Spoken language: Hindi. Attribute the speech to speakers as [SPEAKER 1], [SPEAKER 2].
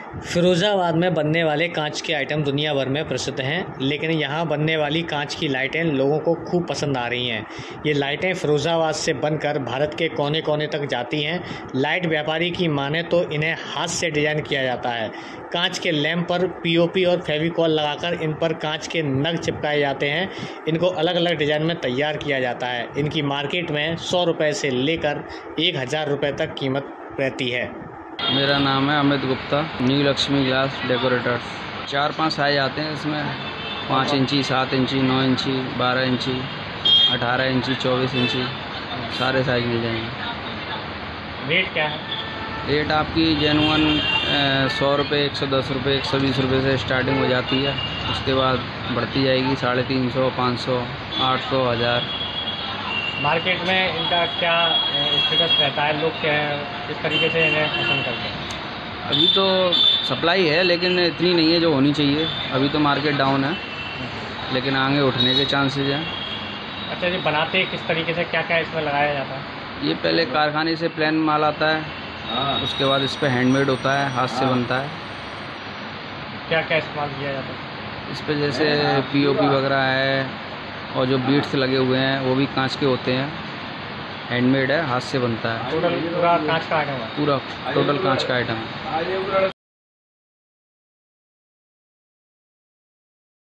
[SPEAKER 1] फिरोज़ाबाद में बनने वाले कांच के आइटम दुनिया भर में प्रसिद्ध हैं, लेकिन यहाँ बनने वाली कांच की लाइटें लोगों को खूब पसंद आ रही हैं। ये लाइटें फिरोज़ाबाद से बनकर भारत के कोने-कोने तक जाती हैं। लाइट व्यापारी की माने तो इन्हें हाथ से डिज़ाइन किया जाता है। कांच के लैंप पर पीओपी और फेविकॉल लगाकर इन पर कांच के नग चिपकाए जाते हैं। इनको अलग-अलग डिज़ाइन में तैयार किया जाता है। इनकी मार्केट में 100 रुपये से लेकर 1000 रुपये तक कीमत रहती है।
[SPEAKER 2] मेरा नाम है Amit Gupta, new Lakshmi glass decorators. 4-5 size आते हैं इसमें, 5 इंची, 7 इंची, 9 इंची, 12 इंची, 18 इंची, 24 इंची, सारे साइज मिल जाएंगे।
[SPEAKER 1] रेट क्या है?
[SPEAKER 2] रेट आपकी जेनुअन 100 रुपये, 110 रुपये, 120 रुपये से स्टार्टिंग हो जाती है। उसके बाद बढ़ती जाएगी 350, 500, 800, 1000।
[SPEAKER 1] मार्केट में इनका क्या स्टेटस रहता है? लोग क्या किस तरीके से इन्हें पसंद करते हैं?
[SPEAKER 2] अभी तो सप्लाई है, लेकिन इतनी नहीं है जो होनी चाहिए। अभी तो मार्केट डाउन है, लेकिन आगे उठने के चांसेस हैं।
[SPEAKER 1] अच्छा जी, बनाते किस तरीके से, क्या क्या इसमें लगाया जाता है?
[SPEAKER 2] ये पहले कारखाने से प्लेन माल आता है, उसके बाद इस पर हैंडमेड होता है, हाथ से बनता है।
[SPEAKER 1] क्या क्या इस्तेमाल किया जाता है
[SPEAKER 2] इस पर? जैसे पीओपी वगैरह है, और जो बीट्स लगे हुए हैं वो भी कांच के होते हैं। हैंडमेड है, हाथ से बनता है।
[SPEAKER 1] पूरा कांच का आइटम है?
[SPEAKER 2] पूरा टोटल कांच का आइटम है।